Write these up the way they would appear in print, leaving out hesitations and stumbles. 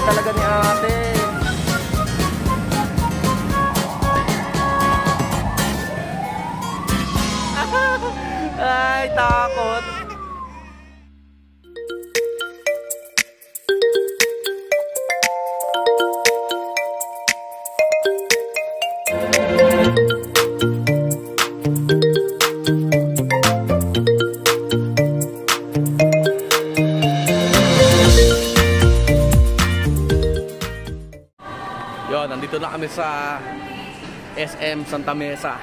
talaga ni ate. Ay, takot. Yon, nandito na kami sa SM Santa Mesa.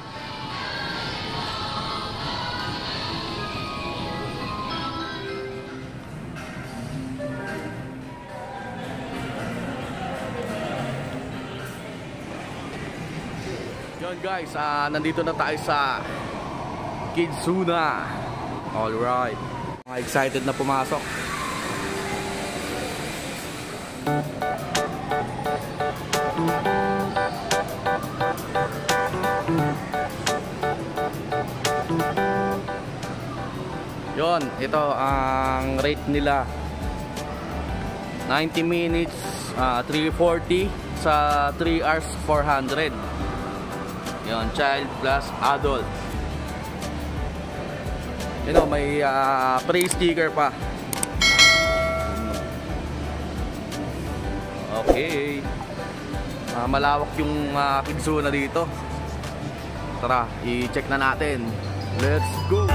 Yon guys, nandito na tayo sa Kidzuna. Alright, mga excited na pumasok. Yon, ito ang rate nila. 90 minutes, 340 sa 3 hours 400. Yon, child plus adult. You know, may free sticker pa. Okay. Malawak yung Kidzuna dito. Tara, i-check na natin. Let's go.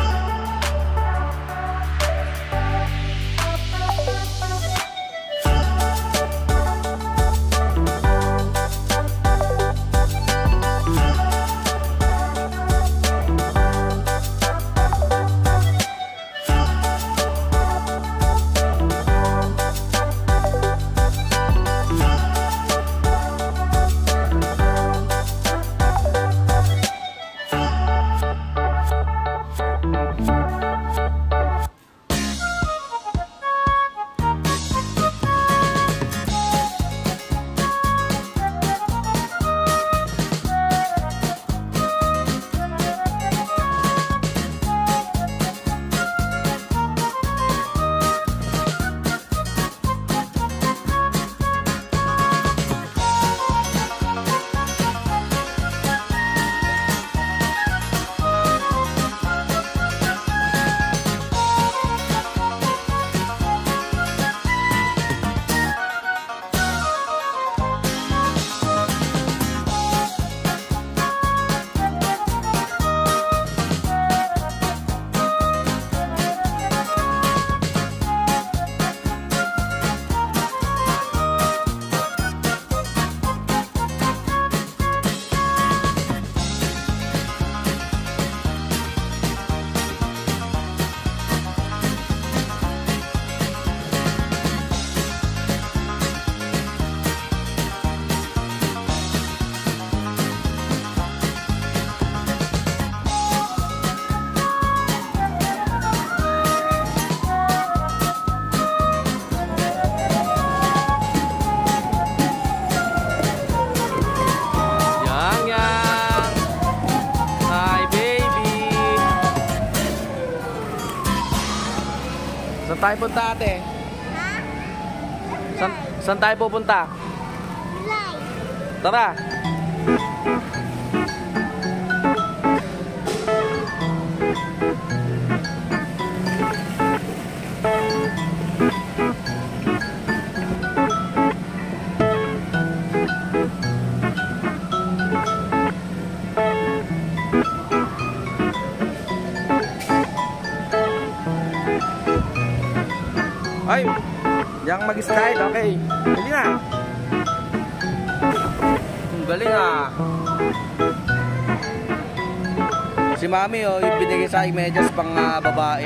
Saan tayo punta, ate? Ha? Saan tayo pupunta? Tara! Ay, yang mag-style, okay. Galing na. Galing ah. Si mami oh, yung binigay sa aking medyas pang babae.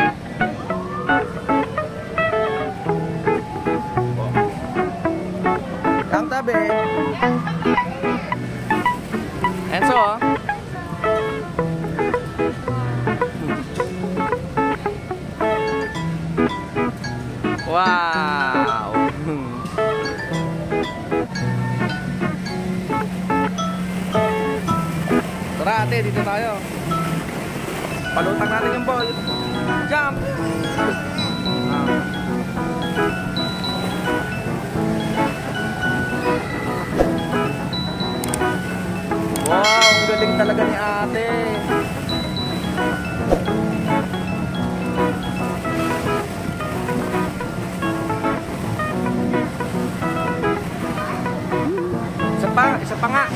Ang tabi. Enzo oh. Wow. Tara ate, dito tayo. Palutang natin yung ball. Jump. Wow, ang galing talaga ni ate. Isa pa nga.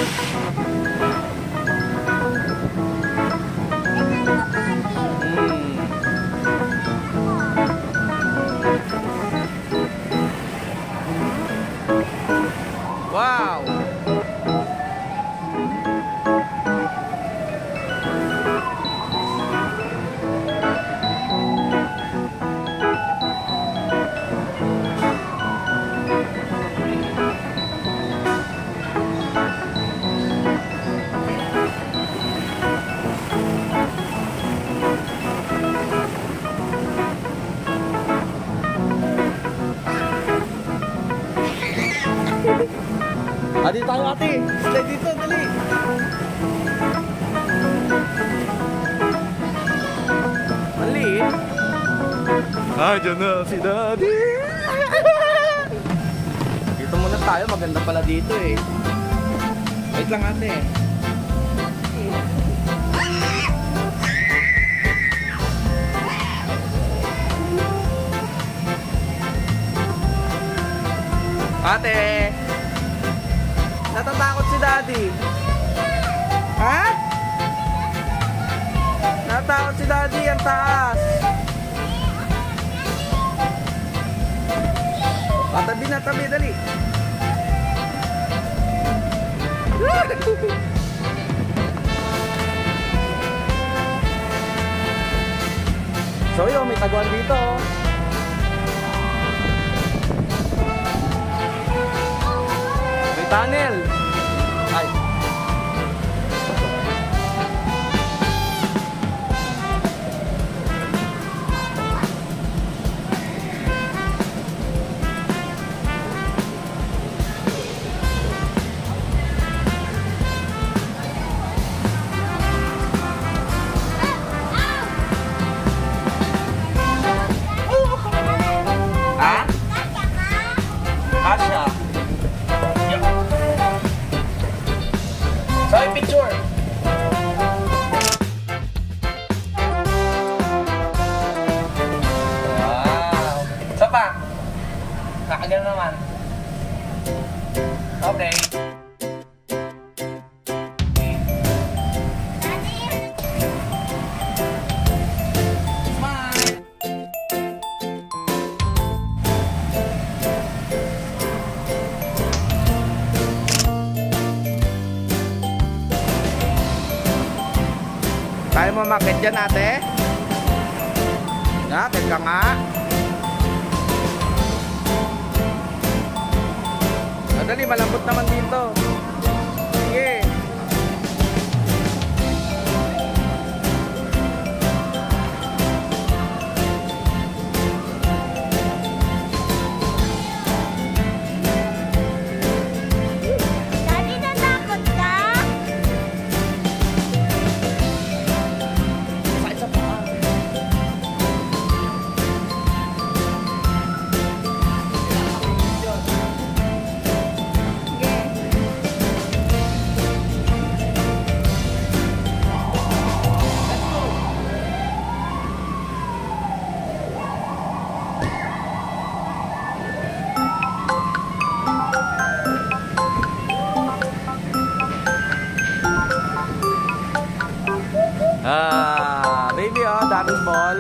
Wow. Dito tayo ate. Slide dito, dali. Maliit. Diyan na si Daddy. Dito muna tayo. Maganda pala dito eh. Wait lang ate. Ate! Natatakot si Daddy. Ha? Natatakot si Daddy. Ang taas. Tabi na, tabi. Dali. So yun, may taguan dito. May tunnel. Ay. Asya. Say picture. Wow. Isa pa. Nakagano naman. Okay. Kaya mo makit dyan ate? Nakit ka nga. Madali, malambot naman dito. Sige. Daddy, natakot ka? Baby, oh, daming ball.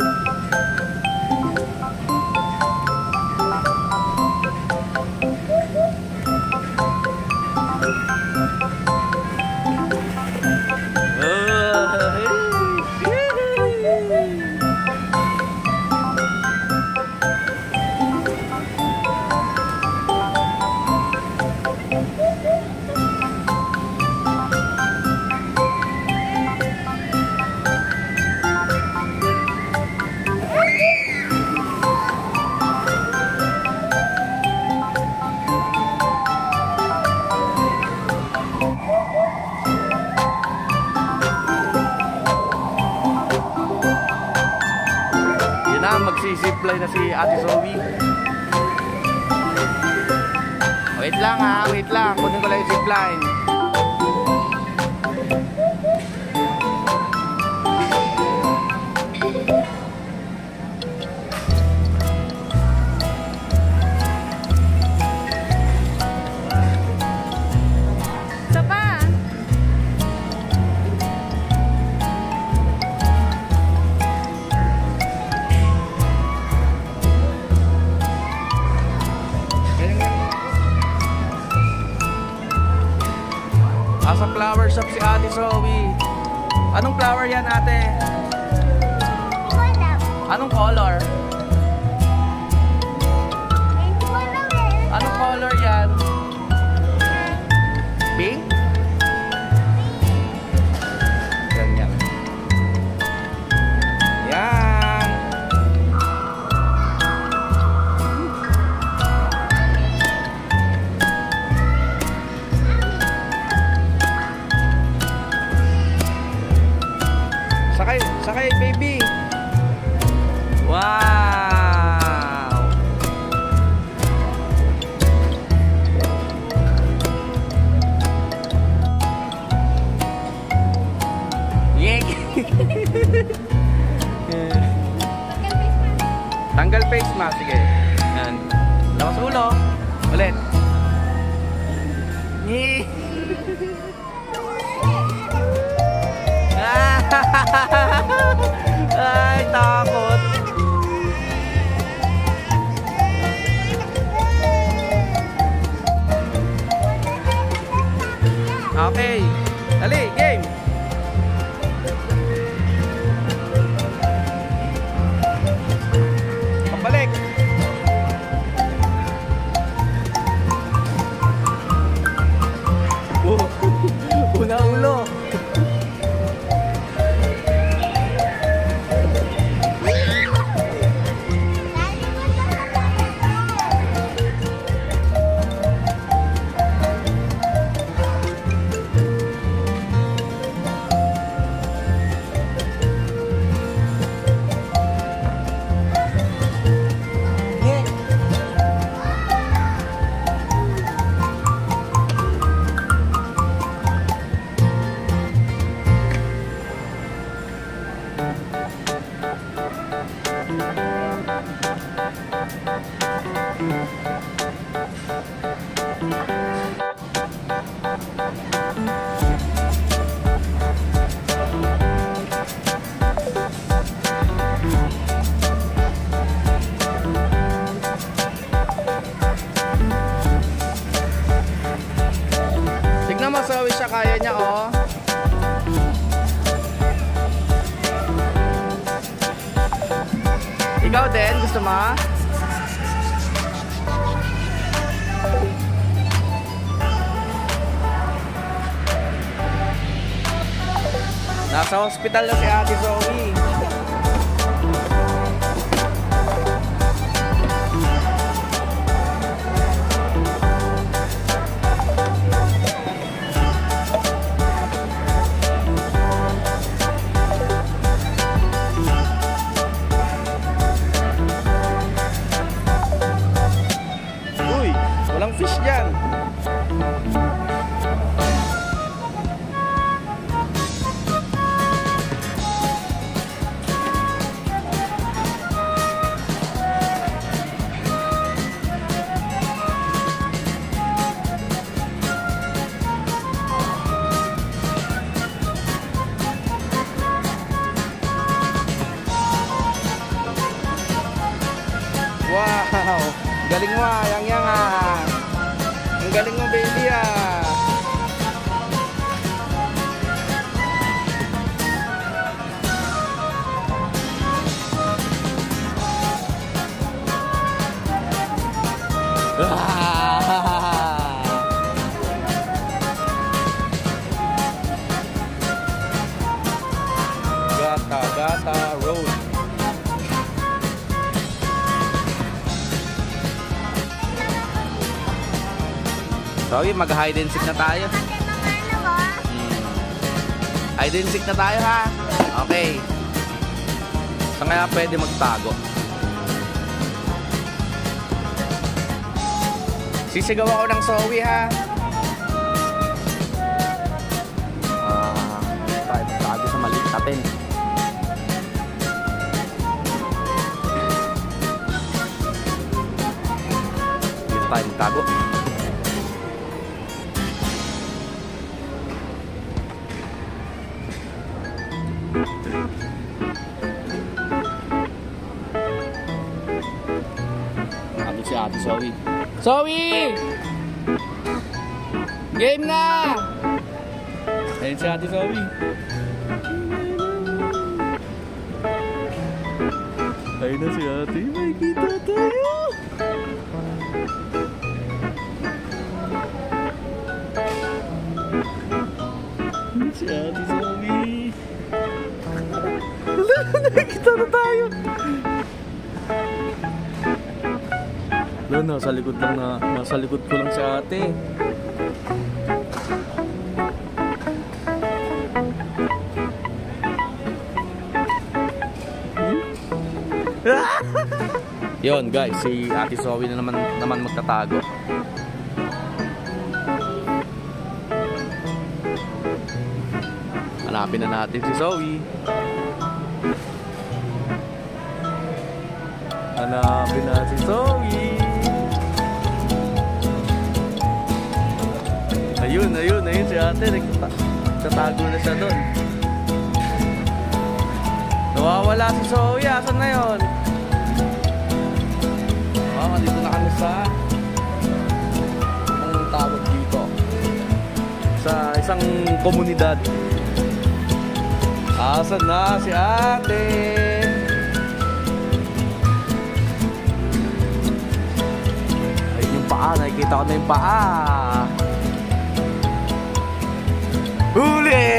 Magsisipline na si Ate Zoe. Wait lang ha, wait lang. Kunin ko lang yung zipline. Anong flower yan, ate? Wala. Anong color? Wala eh. Anong color yan? Pink? Ganyan. Yan. Sakay, sakay, baby. Wow. Yay. Tanggal face mask, sige. Yan. Lawas ulo. Ulit. Yay. Ay, takot. Okay. Dali, game. Pabalik. Una ulo. Tignan mo, Zoe, siya kaya niya, oh. Ikaw din, gusto mo? Nasa hospital na si Ate Zoe. Uy, walang fish dyan. Wow, galing mo, yang ah. Ang galing mo, baby ah. Gata Road. Sorry, mag-hide and seek na tayo. Hide and seek na tayo, ha? Okay. Saan kaya pwede magtago? Sisigaw ako ng Zoe, ha? Tago sa maliit natin. Dito tayo magtago. Si Ate Zoe. Zoe! Game na! Ayun si Ate Zoe. Ayun na si ate. May kita tayo. Si ate Zoe. Nakikita na tayo. Wala, nasa likod lang na. Nasa likod ko lang si ate. Yon guys, si ate Zoe na naman magtatago. Hanapin na natin si Zoe. Hanapin na si Zoe. Ayun si ate. Nagtatago na siya doon. Nawawala si Zoe. Asan na yun? Dito na kami sa anong tawag dito, sa isang komunidad. Asan na si ate? Ayun yung paa, nakikita ko na yung paa. Huli!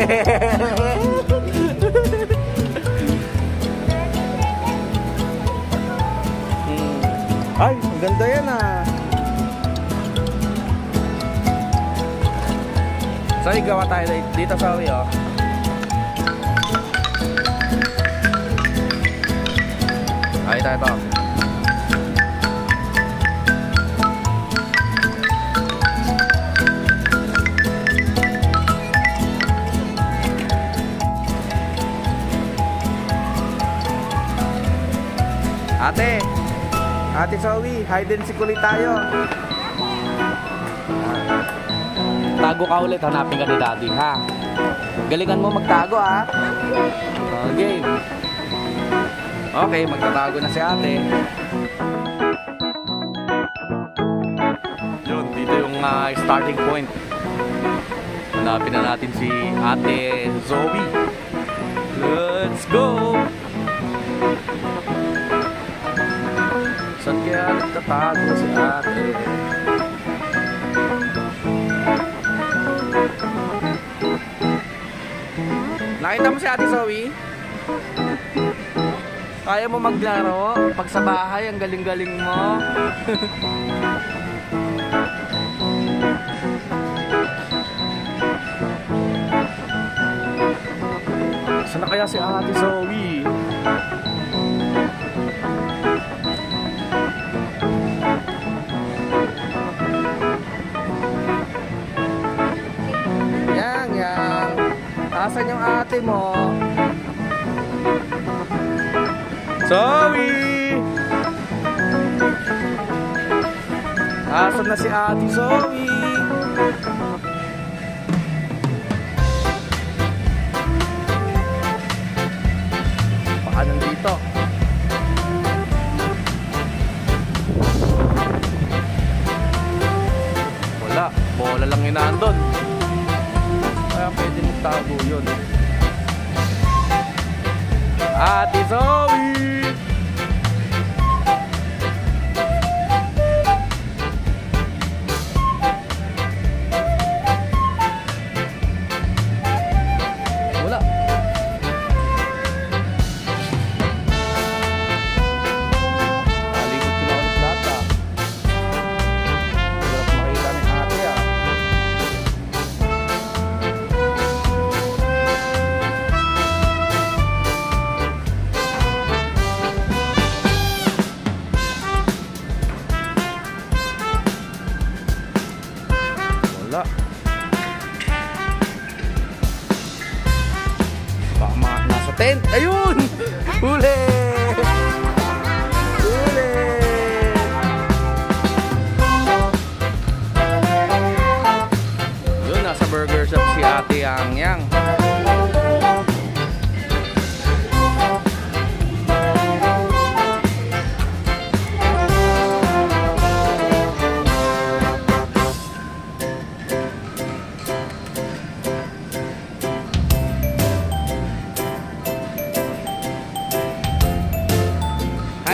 Ay, ang ganda yan ah. Sorry, gawa tayo dito sa uwi oh. Ay, ito. Ate Zoe, hide and seek ulit tayo. Tago ka ulit, hanapin ka ni Daddy, ha? Galingan mo magtago, ha? Okay. Okay, magtatago na si ate. Yun, dito yung starting point. Hanapin na natin si ate Zoe. Let's go! Saan kaya nagtatago si ate? Nakita mo si ate Zoe? Kaya mo maglaro? Pag sa bahay, ang galing-galing mo. Saan na kaya si ate Zoe? Asan yung ate mo? Zoe! Asan na si ate Zoe? Baka nandito. Wala, bola lang yun nandun. Kaya pwede magtago yun. Ate Zoe! Wala. Nalikot ko na ulit lahat ah. Hirap makita ni ate ah. Baka mga nasa tent. Ayun! Huli! Huli! Yun, nasa burger shop si ate Yang.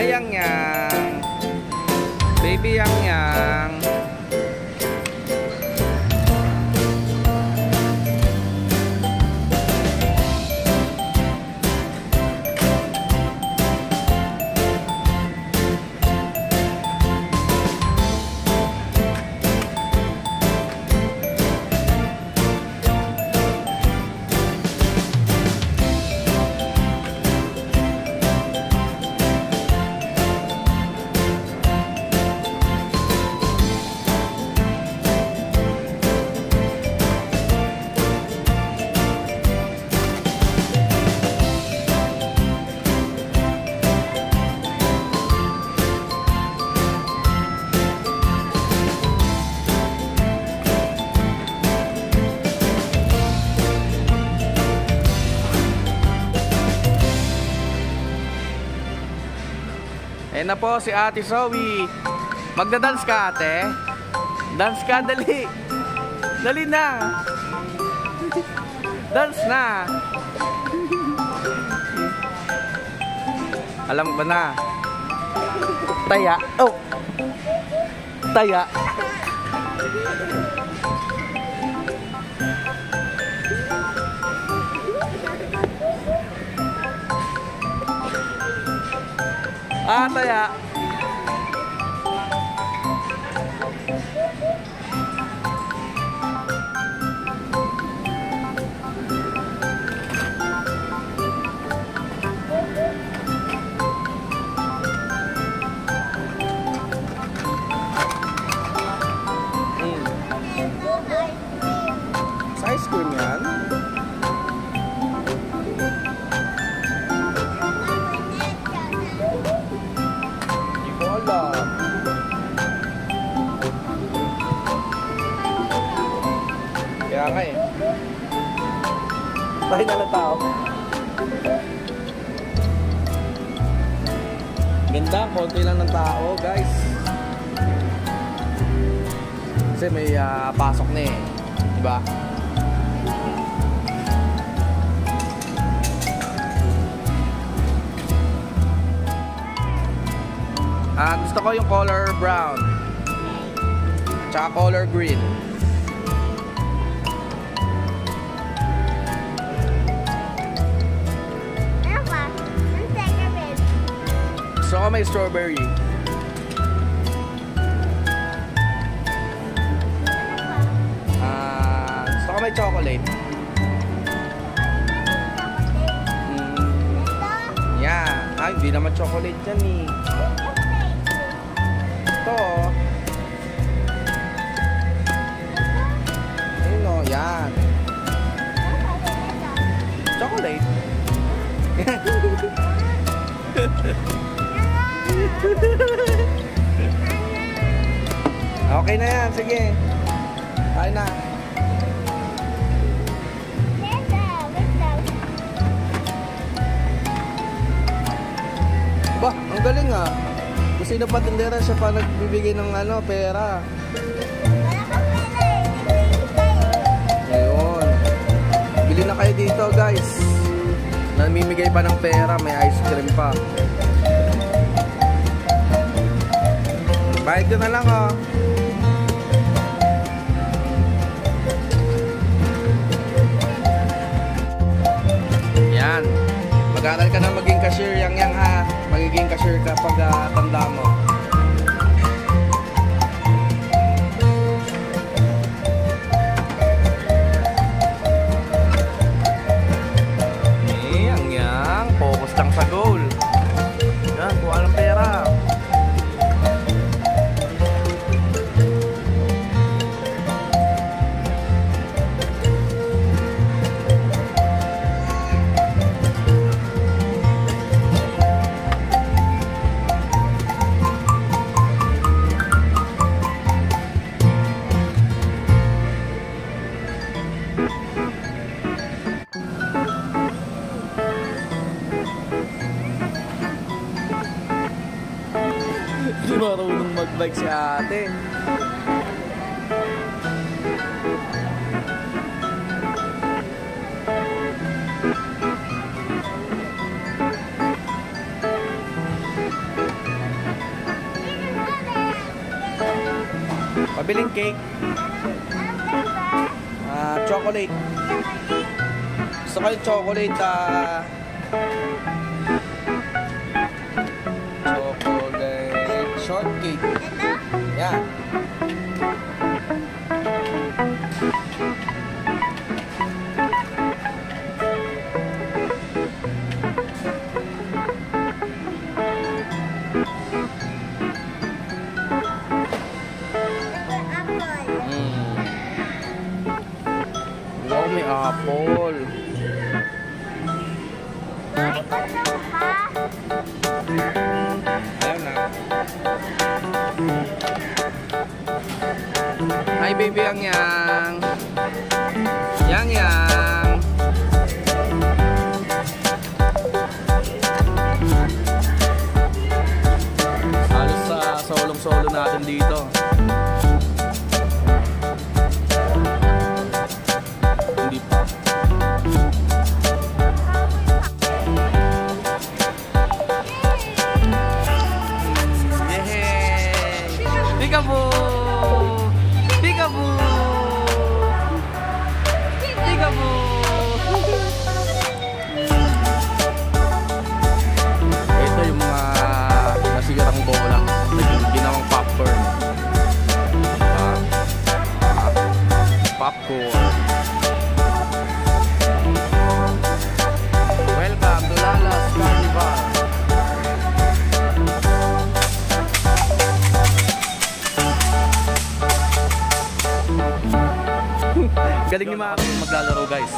Ay, yang. Baby yang. Ayan na po si Ate Zoe. Magda-dance ka, ate? Dance ka, dali. Dali na. Dance na. Alam ba na? Taya. Oh. Taya. Ah, taya. Sa ice cream yan? Kaya nga eh. Tayo na lang tao. Ganda, konti lang ng tao, guys. Kasi may pasok na eh. Diba? Gusto ko yung color brown. Tsaka color green. Gusto ko may strawberry. Gusto ko may chocolate. Yeah. Ay, hindi naman chocolate yan eh. Ito. Ayun o, yan. Chocolate. Okay na yan, sige. Kain na. Ba, ang galing ah. Kung sino pa tindera siya pa nagbibigay ng pera. Ayun. Bili na kayo dito, guys. Namimigay pa ng pera, may ice cream pa. Bayad ko na lang oh. Yan. Mag-aaral ka na maging cashier yang ha. Magiging cashier ka pag tanda mo. Yang focus lang sa goal. Yan, kuha ng pera. Hindi marunong mag-bike si ate. Bibiling cake. Chocolate. Gusto ko yung chocolate, chocolate shortcake. Yeah. Wow, may apple. Ayun na. Hi baby yang. Yang. Halos sa solong-solo natin dito. Hindi pa. Peekaboo! Peekaboo! Peekaboo! Ito yung mga nasigarang bola. Ginawang popcorn. Popcorn. Welcome to Lala's Carnival. Galing ni mga maglalaro guys.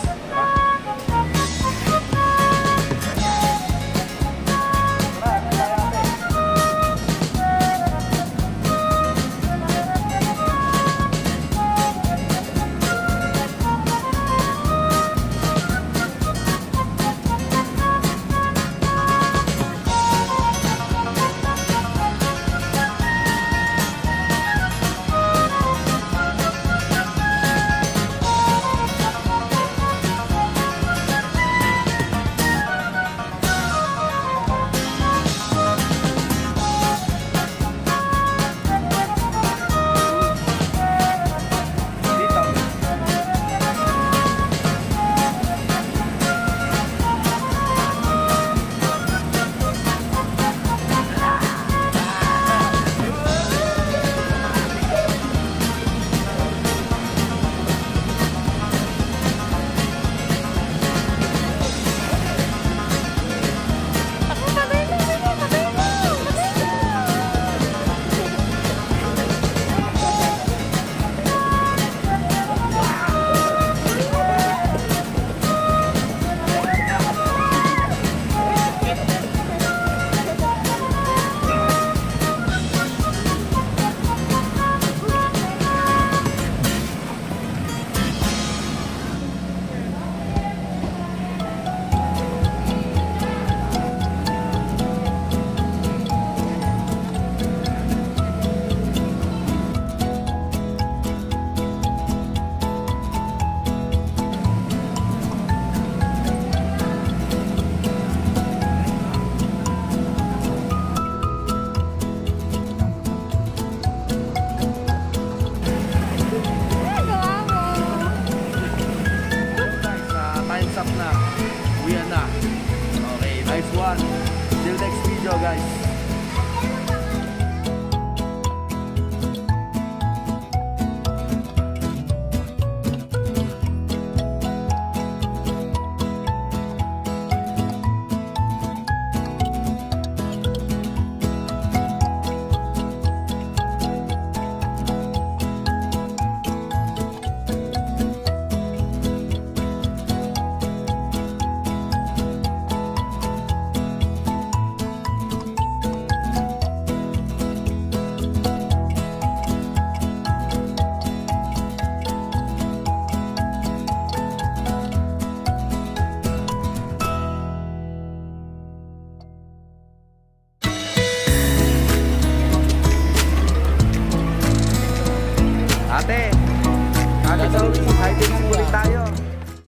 Time's up na. Uwi na. Okay, nice one. Till next video guys.